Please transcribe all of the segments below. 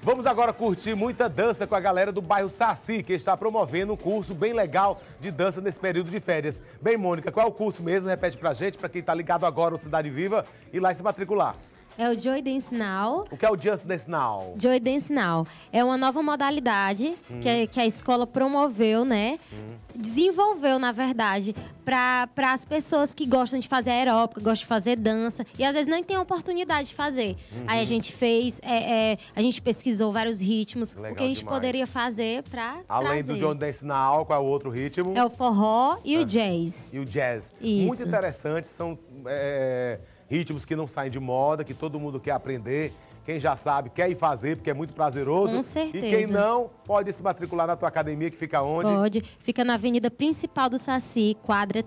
Vamos agora curtir muita dança com a galera do bairro Saci, que está promovendo um curso bem legal de dança nesse período de férias. Bem, Mônica, qual é o curso mesmo? Repete pra gente, pra quem tá ligado agora no Cidade Viva, ir lá e se matricular. É o Joy Dance Now. O que é o Just Dance Now? Joy Dance Now. É uma nova modalidade que a escola promoveu, né? Desenvolveu, na verdade, para as pessoas que gostam de fazer aeróbica, gostam de fazer dança e às vezes não tem a oportunidade de fazer. Aí a gente fez, a gente pesquisou vários ritmos, Legal, o que a gente demais. Poderia fazer para Além do Joy Dance Now, qual é o outro ritmo? É o forró e o jazz. E o jazz. Isso. Muito interessante, são ritmos que não saem de moda, que todo mundo quer aprender. Quem já sabe, quer ir fazer, porque é muito prazeroso. Com certeza. E quem não, pode se matricular na tua academia, que fica onde? Pode. Fica na Avenida Principal do Saci, quadra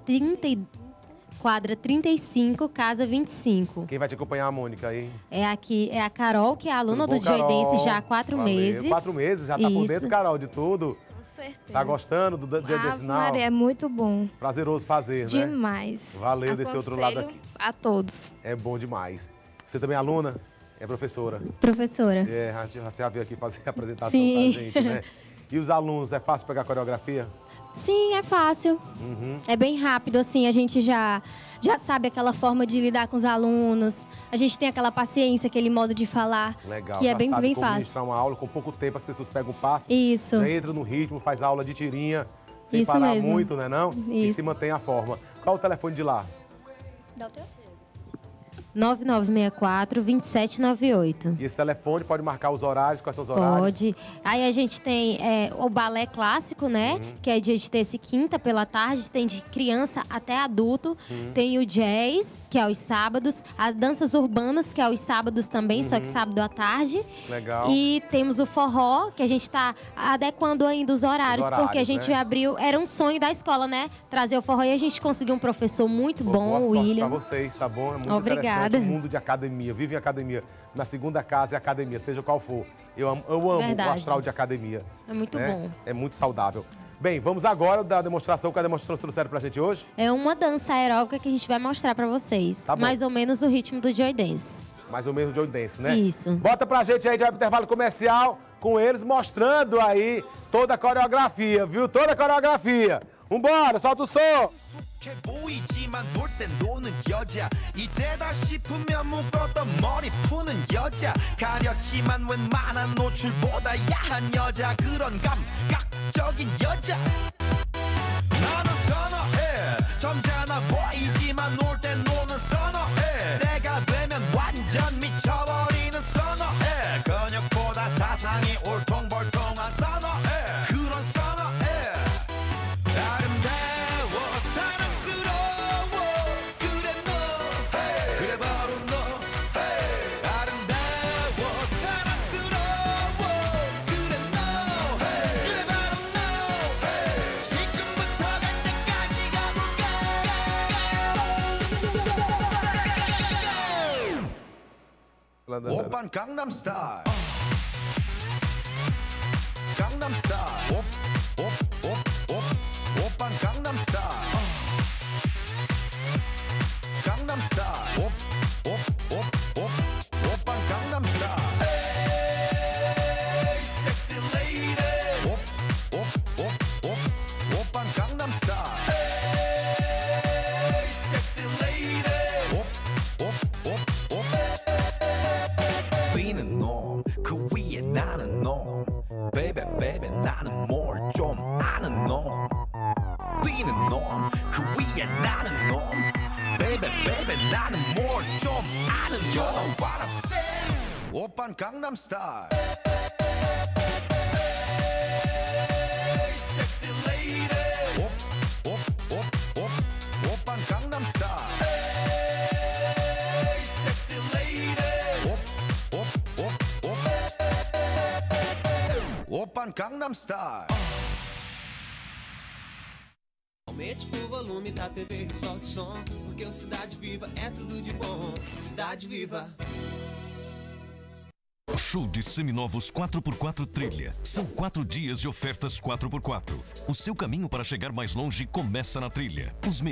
35, casa 25. Quem vai te acompanhar, Mônica, aí? É a Carol, que é aluna Tudo bom, do Joy Carol? Dance já há 4 Valeu. meses. 4 meses, já tá por dentro, Carol, de tudo. Com certeza. Tá gostando do Joy Dance Now? Maria, é muito bom. Prazeroso fazer, né? Demais. Valeu desse outro lado aqui. A todos. É bom demais. Você também é aluna? É professora? Professora. É, você já veio aqui fazer a apresentação Sim. pra gente, né? E os alunos, é fácil pegar coreografia? Sim, é fácil. É bem rápido, assim, a gente já sabe aquela forma de lidar com os alunos. A gente tem aquela paciência, aquele modo de falar, Legal. que é Já bem sabe como fácil. ministrar uma aula, com pouco tempo as pessoas pegam o passo, Isso. já entra no ritmo, faz aula de tirinha, sem Isso parar mesmo. muito, né não? E Isso. se mantém a forma. Qual o telefone de lá? Dá o teu. 9964-2798. E esse telefone pode marcar os horários, quais são os horários? Pode. Aí a gente tem o balé clássico, né? Que é dia de terça e quinta pela tarde. Tem de criança até adulto. Tem o jazz, que é aos sábados. As danças urbanas, que é aos sábados também, só que sábado à tarde. Legal. E temos o forró, que a gente está adequando ainda os horários, porque a gente né? abriu... Era um sonho da escola, né? Trazer o forró e a gente conseguiu um professor muito Pô, bom, boa o sorte William. pra vocês, tá bom? É muito Obrigada. interessante o mundo de academia. Vive em academia. Na segunda casa é academia, seja qual for. Eu amo Verdade. o astral de academia. É muito né? bom. É muito saudável. Bem, vamos agora da demonstração. Qual é a demonstração que trouxeram pra gente hoje? É uma dança aeróbica que a gente vai mostrar pra vocês. Tá bom. Mais ou menos o ritmo do Joy Dance. Mais ou menos o Joy Dance, né? Isso. Bota pra gente aí, já vai pro intervalo comercial, com eles mostrando aí toda a coreografia, viu? Toda a coreografia. Vambora, solta o som! 보이지만 놀 땐 노는 여자 이때다 싶으면 묶었던 머리 푸는 여자 가렸지만 웬만한 노출보다 야한 여자 그런 감각적인 여자 나는 선어해 점잖아 보이지만 놀 땐 노는 선어해 내가 되면 완전 미쳐버리는 선어해 근육보다 사상이 울퉁불퉁한 선어해 그런 선어해 아름다워 사랑스러워 그래 너 그래 바로 너 아름다워 사랑스러워 그래 너 그래 바로 너 지금부터 갈 때까지 가볼까 오빤 강남스타일 강남스타일 오빤 강남스타일 강남스타일 오빤 강남스타일 에이 섹시 레이디 오빤 강남스타일 에이 섹시 레이디 위는 놈그 위에 나는 놈 베이베 베이베 나는 뭘 좀 아는 놈 뛰는 놈그 위에 나는 놈 베이베 베이베 나는 뭘 좀 아는 놈 You know what I'm saying 오빤 강남스타일 Sexy lady 오빤 강남스타일 Sexy lady 오빤 강남스타일 Aumente o volume da TV e solte o som, porque o Cidade Viva é tudo de bom. Cidade Viva. Show de seminovos 4x4 Trilha. São 4 dias de ofertas 4x4. O seu caminho para chegar mais longe começa na Trilha. Os